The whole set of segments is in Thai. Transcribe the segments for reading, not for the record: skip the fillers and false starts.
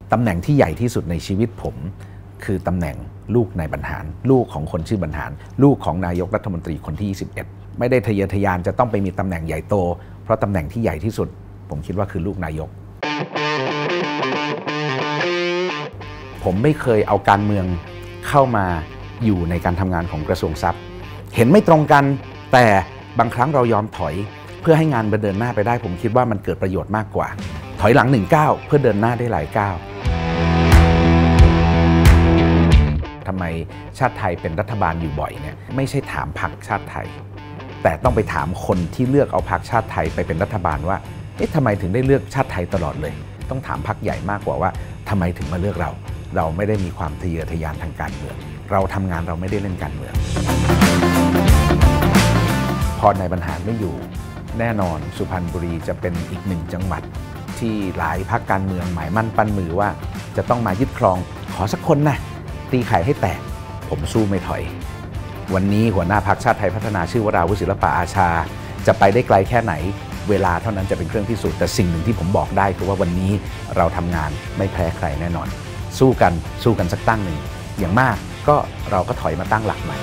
ตำแหน่งที่ใหญ่ที่สุดในชีวิตผมคือตำแหน่งลูกนายบรรหารลูกของคนชื่อบรรหารลูกของนายกรัฐมนตรีคนที่21ไม่ได้ทะเยอทะยานจะต้องไปมีตำแหน่งใหญ่โตเพราะตำแหน่งที่ใหญ่ที่สุดผมคิดว่าคือลูกนายกผมไม่เคยเอาการเมืองเข้ามาอยู่ในการทำงานของกระทรวงทรัพย์เห็นไม่ตรงกันแต่บางครั้งเรายอมถอยเพื่อให้งานมันเดินหน้าไปได้ผมคิดว่ามันเกิดประโยชน์มากกว่าถอยหลัง1 ก้าวเพื่อเดินหน้าได้หลายก้าวทำไมชาติไทยเป็นรัฐบาลอยู่บ่อยเนี่ยไม่ใช่ถามพรรคชาติไทยแต่ต้องไปถามคนที่เลือกเอาพรรคชาติไทยไปเป็นรัฐบาลว่าทำไมถึงได้เลือกชาติไทยตลอดเลยต้องถามพรรคใหญ่มากกว่าว่าทำไมถึงมาเลือกเราไม่ได้มีความทะเยอทะยานทางการเมืองเราทำงานเราไม่ได้เล่นการเมืองพอนายบรรหารไม่อยู่แน่นอนสุพรรณบุรีจะเป็นอีกหนึ่งจังหวัดที่หลายพรรคการเมืองหมายมั่นปั้นมือว่าจะต้องมายึดครองขอสักคนนะตีไข่ให้แตกผมสู้ไม่ถอยวันนี้หัวหน้าพรรคชาติไทยพัฒนาชื่อวราวุฒิศิลปะอาชาจะไปได้ไกลแค่ไหนเวลาเท่านั้นจะเป็นเครื่องพิสูจน์แต่สิ่งหนึ่งที่ผมบอกได้คือว่าวันนี้เราทำงานไม่แพ้ใครแน่นอนสู้กันสักตั้งหนึ่งอย่างมากก็เราก็ถอยมาตั้งหลักใหม่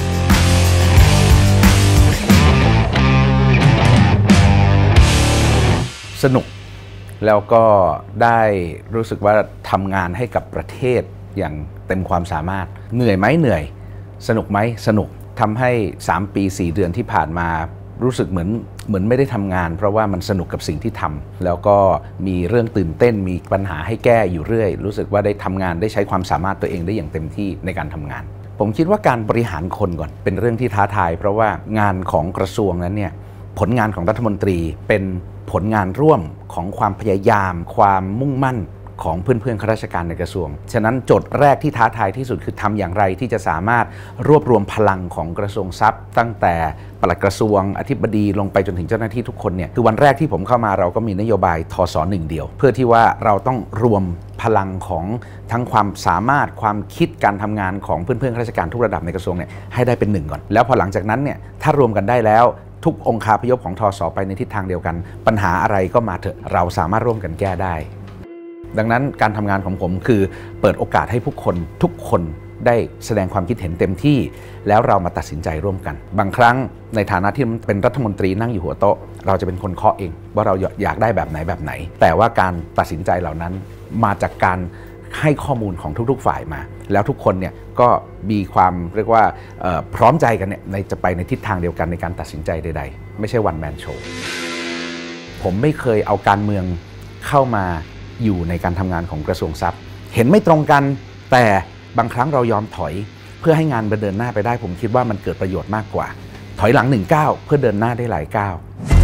สนุกแล้วก็ได้รู้สึกว่าทำงานให้กับประเทศอย่างเต็มความสามารถเหนื่อยไหมเหนื่อยสนุกไหมสนุกทำให้3 ปี 4 เดือนที่ผ่านมารู้สึกเหมือนไม่ได้ทำงานเพราะว่ามันสนุกกับสิ่งที่ทำแล้วก็มีเรื่องตื่นเต้นมีปัญหาให้แก้อยู่เรื่อยรู้สึกว่าได้ทำงานได้ใช้ความสามารถตัวเองได้อย่างเต็มที่ในการทำงานผมคิดว่าการบริหารคนก่อนเป็นเรื่องที่ท้าทายเพราะว่างานของกระทรวงนั้นเนี่ยผลงานของรัฐมนตรีเป็นผลงานร่วมของความพยายามความมุ่งมั่นของเพื่อนๆข้าราชการในกระทรวงฉะนั้นโจทย์แรกที่ท้าทายที่สุดคือทำอย่างไรที่จะสามารถรวบรวมพลังของกระทรวงทรัพย์ตั้งแต่ปลัดกระทรวงอธิบดีลงไปจนถึงเจ้าหน้าที่ทุกคนเนี่ยคือวันแรกที่ผมเข้ามาเราก็มีนโยบายทส1 เดียวเพื่อที่ว่าเราต้องรวมพลังของทั้งความสามารถความคิดการทำงานของเพื่อนๆข้าราชการทุกระดับในกระทรวงเนี่ยให้ได้เป็น1ก่อนแล้วพอหลังจากนั้นเนี่ยถ้ารวมกันได้แล้วทุกองคาพยพของทสไปในทิศทางเดียวกันปัญหาอะไรก็มาเถอะเราสามารถร่วมกันแก้ได้ดังนั้นการทำงานของผมคือเปิดโอกาสให้ทุกคนได้แสดงความคิดเห็นเต็มที่แล้วเรามาตัดสินใจร่วมกันบางครั้งในฐานะที่เป็นรัฐมนตรีนั่งอยู่หัวโต๊ะเราจะเป็นคนเคาะเองว่าเราอยากได้แบบไหนแต่ว่าการตัดสินใจเหล่านั้นมาจากการให้ข้อมูลของทุกๆฝ่ายมาแล้วทุกคนเนี่ยก็มีความเรียกว่าพร้อมใจกันเนี่ยจะไปในทิศทางเดียวกันในการตัดสินใจใดๆไม่ใช่วันแมนโชว์ผมไม่เคยเอาการเมืองเข้ามาอยู่ในการทำงานของกระทรวงทรัพย์เห็นไม่ตรงกันแต่บางครั้งเรายอมถอยเพื่อให้งานมันเดินหน้าไปได้ผมคิดว่ามันเกิดประโยชน์มากกว่าถอยหลัง1 ก้าวเพื่อเดินหน้าได้หลายก้าว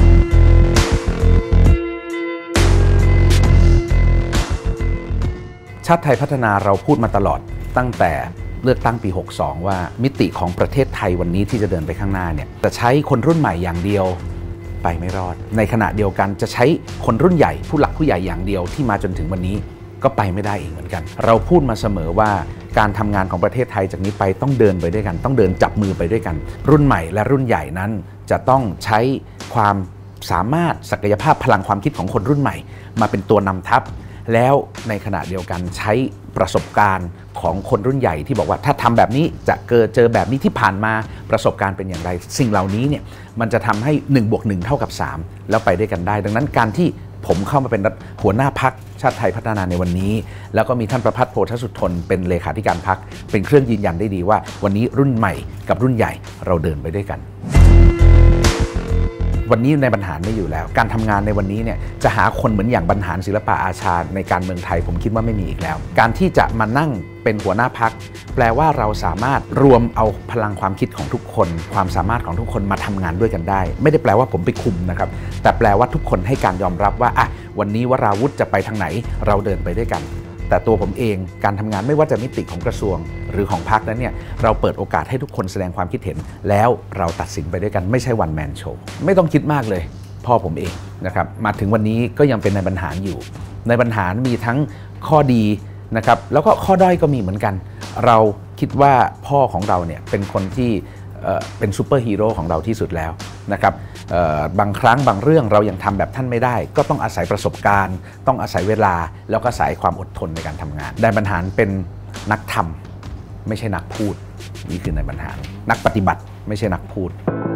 ชาติไทยพัฒนาเราพูดมาตลอดตั้งแต่เลือกตั้งปี62ว่ามิติของประเทศไทยวันนี้ที่จะเดินไปข้างหน้าเนี่ยจะใช้คนรุ่นใหม่อย่างเดียวไปไม่รอดในขณะเดียวกันจะใช้คนรุ่นใหญ่ผู้หลักผู้ใหญ่อย่างเดียวที่มาจนถึงวันนี้ก็ไปไม่ได้อีกเหมือนกันเราพูดมาเสมอว่าการทำงานของประเทศไทยจากนี้ไปต้องเดินไปด้วยกันต้องเดินจับมือไปด้วยกันรุ่นใหม่และรุ่นใหญ่นั้นจะต้องใช้ความสามารถศักยภาพพลังความคิดของคนรุ่นใหม่มาเป็นตัวนำทัพแล้วในขณะเดียวกันใช้ประสบการณ์ของคนรุ่นใหญ่ที่บอกว่าถ้าทำแบบนี้จะเจอแบบนี้ที่ผ่านมาประสบการณ์เป็นอย่างไรสิ่งเหล่านี้เนี่ยมันจะทำให้1+1 เท่ากับ3แล้วไปด้วยกันได้ดังนั้นการที่ผมเข้ามาเป็นหัวหน้าพรรคชาติไทยพัฒนาในวันนี้แล้วก็มีท่านประภัสโพธสุทนเป็นเลขาธิการพรรคเป็นเครื่องยืนยันได้ดีว่าวันนี้รุ่นใหม่กับรุ่นใหญ่เราเดินไปด้วยกันวันนี้ในบรรหารไม่อยู่แล้วการทำงานในวันนี้เนี่ยจะหาคนเหมือนอย่างบรรหารศิลปะอาชาในการเมืองไทยผมคิดว่าไม่มีอีกแล้วการที่จะมานั่งเป็นหัวหน้าพรรคแปลว่าเราสามารถรวมเอาพลังความคิดของทุกคนความสามารถของทุกคนมาทำงานด้วยกันได้ไม่ได้แปลว่าผมไปคุมนะครับแต่แปลว่าทุกคนให้การยอมรับว่าวันนี้วราวุธจะไปทางไหนเราเดินไปด้วยกันแต่ตัวผมเองการทำงานไม่ว่าจะมิติของกระทรวงหรือของพรรคนั้นเนี่ยเราเปิดโอกาสให้ทุกคนแสดงความคิดเห็นแล้วเราตัดสินไปด้วยกันไม่ใช่วันแมนโชว์ไม่ต้องคิดมากเลยพ่อผมเองนะครับมาถึงวันนี้ก็ยังเป็นนายบรรหารอยู่ในบรรหารมีทั้งข้อดีนะครับแล้วก็ข้อด้อยก็มีเหมือนกันเราคิดว่าพ่อของเราเนี่ยเป็นคนที่เป็นซูเปอร์ฮีโร่ของเราที่สุดแล้วนะครับบางครั้งบางเรื่องเรายังทำแบบท่านไม่ได้ก็ต้องอาศัยประสบการณ์ต้องอาศัยเวลาแล้วก็อาศัยความอดทนในการทำงานนายบรรหารเป็นนักทำไม่ใช่นักพูดนี่คือนายบรรหารนักปฏิบัติไม่ใช่นักพูด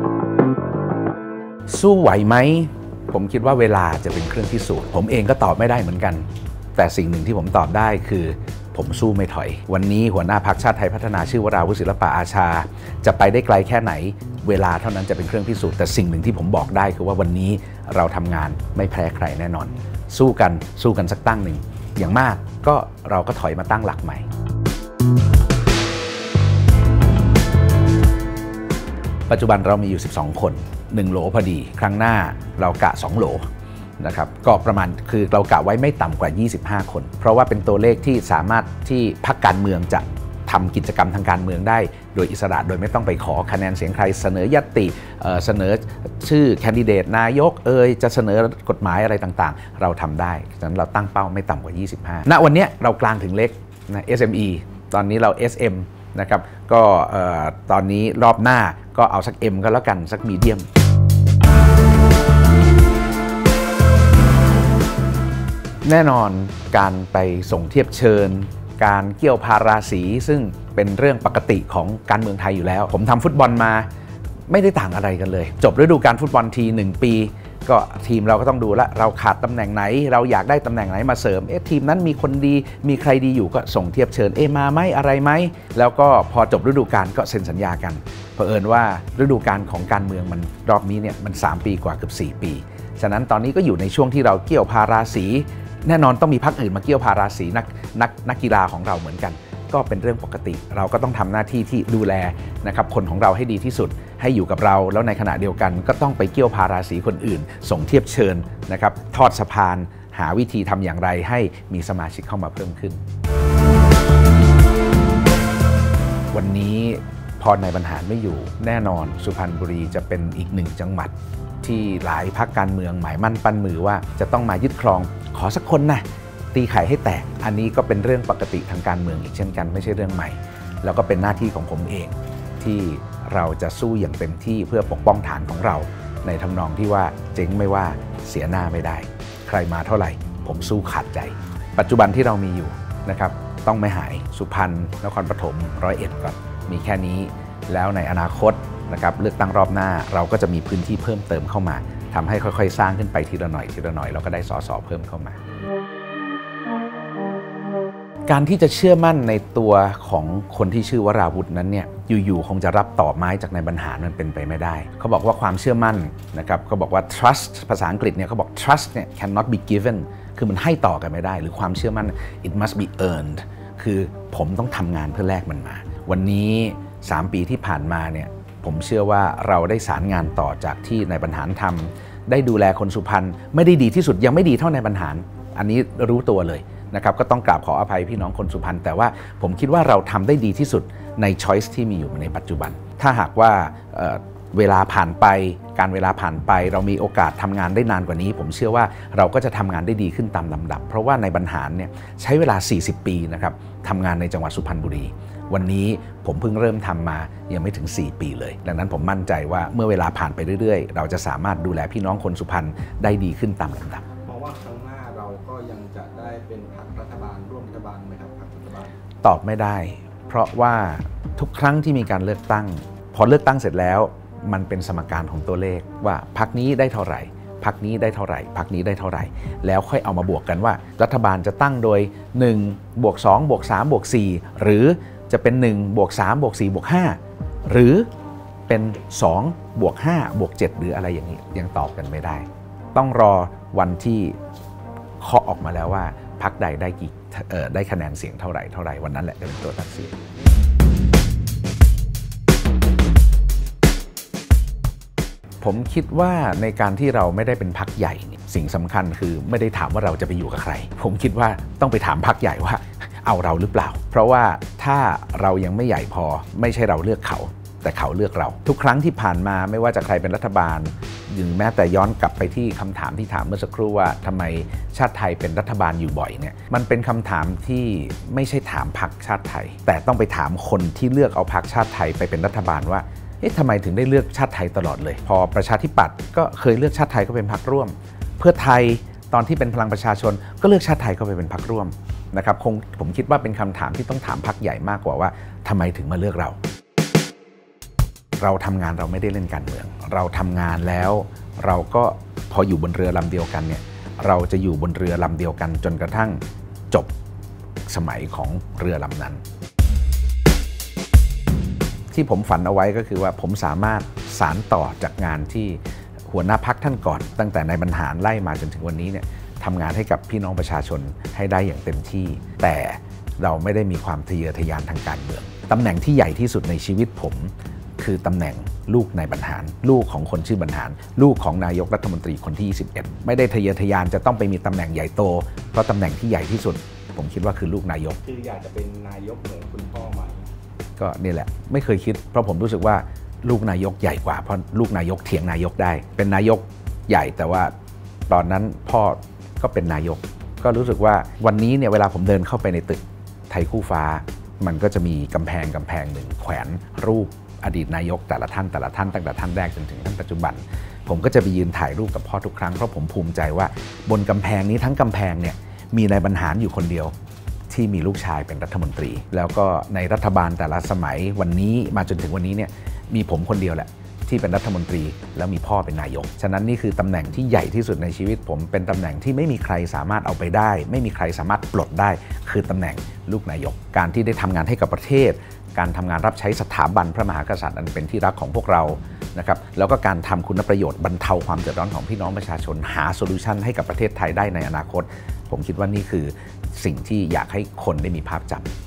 สู้ไหวไหมผมคิดว่าเวลาจะเป็นเครื่องพิสูจน์ผมเองก็ตอบไม่ได้เหมือนกันแต่สิ่งหนึ่งที่ผมตอบได้คือผมสู้ไม่ถอยวันนี้หัวหน้าพรรคชาติไทยพัฒนาชื่อวราวุฒิศิลปะอาชาจะไปได้ไกลแค่ไหนเวลาเท่านั้นจะเป็นเครื่องพิสูจน์แต่สิ่งหนึ่งที่ผมบอกได้คือว่าวันนี้เราทำงานไม่แพ้ใครแน่นอนสู้กันสักตั้งหนึ่งอย่างมากก็เราก็ถอยมาตั้งหลักใหม่ปัจจุบันเรามีอยู่12คน1โหลพอดีครั้งหน้าเรากะ2โหลนะครับก็ประมาณคือเรากะไว้ไม่ต่ำกว่า25คนเพราะว่าเป็นตัวเลขที่สามารถที่พรรคการเมืองจะทำกิจกรรมทางการเมืองได้โดยอิสระโดยไม่ต้องไปขอคะแนนเสียงใครเสนอญัตติเสนอชื่อแคนดิเดตนายกจะเสนอกฎหมายอะไรต่างๆเราทำได้ฉะนั้นเราตั้งเป้าไม่ต่ำกว่า25ณวันนี้เรากลางถึงเล็กนะ SME ตอนนี้เรา SM นะครับก็ตอนนี้รอบหน้าก็เอาสัก M ก็แล้วกันสักมีเดียมแน่นอนการไปส่งเทียบเชิญการเกี่ยวพาราสีซึ่งเป็นเรื่องปกติของการเมืองไทยอยู่แล้วผมทำฟุตบอลมาไม่ได้ต่างอะไรกันเลยจบฤดูกาลฟุตบอลที1ปีก็ทีมเราก็ต้องดูละเราขาดตำแหน่งไหนเราอยากได้ตำแหน่งไหนมาเสริมทีมนั้นมีคนดีมีใครดีอยู่ก็ส่งเทียบเชิญมาไหมอะไรไหมแล้วก็พอจบฤดูกาลก็เซ็นสัญญากันเผอิญว่าฤดูกาลของการเมืองมันรอบนี้เนี่ยมัน3ปีกว่าเกือบ4ปีฉะนั้นตอนนี้ก็อยู่ในช่วงที่เราเกี่ยวพาราสีแน่นอนต้องมีพรรคอื่นมาเกี่ยวพาราสีนักกีฬาของเราเหมือนกันก็เป็นเรื่องปกติเราก็ต้องทำหน้าที่ที่ดูแลนะครับคนของเราให้ดีที่สุดให้อยู่กับเราแล้วในขณะเดียวกันก็ต้องไปเกี่ยวพาราสีคนอื่นส่งเทียบเชิญนะครับทอดสะพานหาวิธีทำอย่างไรให้มีสมาชิกเข้ามาเพิ่มขึ้นวันนี้พอนายบรรหารไม่อยู่แน่นอนสุพรรณบุรีจะเป็นอีกหนึ่งจังหวัดที่หลายพรรคการเมืองหมายมั่นปั้นมือว่าจะต้องมายึดครองขอสักคนนะตีไข่ให้แตกอันนี้ก็เป็นเรื่องปกติทางการเมืองอีกเช่นกันไม่ใช่เรื่องใหม่แล้วก็เป็นหน้าที่ของผมเองที่เราจะสู้อย่างเต็มที่เพื่อปกป้องฐานของเราในทำนองที่ว่าเจ๊งไม่ว่าเสียหน้าไม่ได้ใครมาเท่าไหร่ผมสู้ขาดใจปัจจุบันที่เรามีอยู่นะครับต้องไม่หายสุพรรณนครปฐม101ก่อนมีแค่นี้แล้วในอนาคตนะครับเลือกตั้งรอบหน้าเราก็จะมีพื้นที่เพิ่มเติมเข้ามาทำให้ค่อยๆสร้างขึ้นไปทีละหน่อยเราก็ได้สสเพิ่มเข้ามาการที่จะเชื่อมั่นในตัวของคนที่ชื่อวราวุธนั้นเนี่ยอยู่ๆคงจะรับต่อไม้จากนายบรรหารมันเป็นไปไม่ได้เขาบอกว่าความเชื่อมั่นนะครับเขาบอกว่า trust ภาษาอังกฤษเนี่ยเขาบอก trust เนี่ย cannot be given คือมันให้ต่อกันไม่ได้หรือความเชื่อมั่น it must be earned คือผมต้องทำงานเพื่อแลกมันมาวันนี้3ปีที่ผ่านมาเนี่ยผมเชื่อว่าเราได้สารงานต่อจากที่นายบรรหารทำได้ดูแลคนสุพรรณไม่ได้ดีที่สุดยังไม่ดีเท่านายบรรหารอันนี้รู้ตัวเลยนะครับก็ต้องกราบขออภัยพี่น้องคนสุพรรณแต่ว่าผมคิดว่าเราทำได้ดีที่สุดใน choice ที่มีอยู่ในปัจจุบันถ้าหากว่าเวลาผ่านไปการเวลาผ่านไปเรามีโอกาสทำงานได้นานกว่านี้ผมเชื่อว่าเราก็จะทำงานได้ดีขึ้นตามลำดับเพราะว่าในบรรหารเนี่ยใช้เวลา40ปีนะครับทำงานในจังหวัดสุพรรณบุรีวันนี้ผมเพิ่งเริ่มทำมายังไม่ถึง4ปีเลยดังนั้นผมมั่นใจว่าเมื่อเวลาผ่านไปเรื่อยๆเราจะสามารถดูแลพี่น้องคนสุพรรณได้ดีขึ้นตามลำดับมองว่าครั้งหน้าเราก็ยังจะได้เป็นพรรครัฐบาลร่วมรัฐบาลไหมครับพรรครัฐบาลตอบไม่ได้เพราะว่าทุกครั้งที่มีการเลือกตั้งพอเลือกตั้งเสร็จแล้วมันเป็นสมการของตัวเลขว่าพรรคนี้ได้เท่าไหร่พรรคนี้ได้เท่าไหร่พรรคนี้ได้เท่าไหร่แล้วค่อยเอามาบวกกันว่ารัฐบาลจะตั้งโดย1บวก2บวก3บวก4หรือจะเป็น1บวก3บวก4บวก5หรือเป็น2บวก5บวก7หรืออะไรอย่างนี้ยังตอบกันไม่ได้ต้องรอวันที่เคาะออกมาแล้วว่าพรรคใดได้คะแนนเสียงเท่าไหร่วันนั้นแหละจะเป็นตัวตัดสินผมคิดว่าในการที่เราไม่ได้เป็นพรรคใหญ่สิ่งสำคัญคือไม่ได้ถามว่าเราจะไปอยู่กับใครผมคิดว่าต้องไปถามพรรคใหญ่ว่าเอาเราหรือเปล่าเพราะว่าถ้าเรายังไม่ใหญ่พอไม่ใช่เราเลือกเขาแต่เขาเลือกเราทุกครั้งที่ผ่านมาไม่ว่าจะใครเป็นรัฐบาลหรือแม้แต่ย้อนกลับไปที่คำถามที่ถามเมื่อสักครู่ว่าทำไมชาติไทยเป็นรัฐบาลอยู่บ่อยเนี่ยมันเป็นคำถามที่ไม่ใช่ถามพรรคชาติไทยแต่ต้องไปถามคนที่เลือกเอาพรรคชาติไทยไปเป็นรัฐบาลว่าทำไมถึงได้เลือกชาติไทยตลอดเลยพอประชาธิปัตย์ก็เคยเลือกชาติไทยก็เป็นพรรคร่วมเพื่อไทยตอนที่เป็นพลังประชาชนก็เลือกชาติไทยเข้าไปเป็นพรรคร่วมนะครับผมคิดว่าเป็นคำถามที่ต้องถามพรรคใหญ่มากกว่าว่าทำไมถึงมาเลือกเราทำงานเราไม่ได้เล่นการเมืองเราทำงานแล้วเราก็พออยู่บนเรือลำเดียวกันเนี่ยเราจะอยู่บนเรือลำเดียวกันจนกระทั่งจบสมัยของเรือลำนั้นที่ผมฝันเอาไว้ก็คือว่าผมสามารถสานต่อจากงานที่หัวหน้าพรรคท่านก่อนตั้งแต่ในบรรหารไล่มาจนถึงวันนี้เนี่ยทำงานให้กับพี่น้องประชาชนให้ได้อย่างเต็มที่แต่เราไม่ได้มีความทะเยอทะยานทางการเมืองตำแหน่งที่ใหญ่ที่สุดในชีวิตผมคือตำแหน่งลูกนายบรรหารลูกของคนชื่อบรรหารลูกของนายกรัฐมนตรีคนที่21ไม่ได้ทะเยอทะยานจะต้องไปมีตำแหน่งใหญ่โตเพราะตำแหน่งที่ใหญ่ที่สุดผมคิดว่าคือลูกนายกคืออยากจะเป็นนายกเหมือนคุณพ่อไหมก็นี่แหละไม่เคยคิดเพราะผมรู้สึกว่าลูกนายกใหญ่กว่าเพราะลูกนายกเถียงนายกได้เป็นนายกใหญ่แต่ว่าตอนนั้นพ่อก็เป็นนายกก็รู้สึกว่าวันนี้เนี่ยเวลาผมเดินเข้าไปในตึกไทยคู่ฟ้ามันก็จะมีกำแพงหนึ่งแขวนรูปอดีตนายกแต่ละท่านตั้งแต่ท่านแรกจนถึงท่านปัจจุบันผมก็จะไปยืนถ่ายรูปกับพ่อทุกครั้งเพราะผมภูมิใจว่าบนกำแพงนี้ทั้งกำแพงเนี่ยมีนายบรรหารอยู่คนเดียวที่มีลูกชายเป็นรัฐมนตรีแล้วก็ในรัฐบาลแต่ละสมัยวันนี้มาจนถึงวันนี้เนี่ยมีผมคนเดียวแหละที่เป็นรัฐมนตรีแล้วมีพ่อเป็นนายกฉะนั้นนี่คือตำแหน่งที่ใหญ่ที่สุดในชีวิตผมเป็นตำแหน่งที่ไม่มีใครสามารถเอาไปได้ไม่มีใครสามารถปลดได้คือตำแหน่งลูกนายกการที่ได้ทำงานให้กับประเทศการทำงานรับใช้สถาบันพระมหากษัตริย์อันเป็นที่รักของพวกเรานะครับแล้วก็การทำคุณประโยชน์บรรเทาความเดือดร้อนของพี่น้องประชาชนหาโซลูชันให้กับประเทศไทยได้ในอนาคตผมคิดว่านี่คือสิ่งที่อยากให้คนได้มีภาพจำ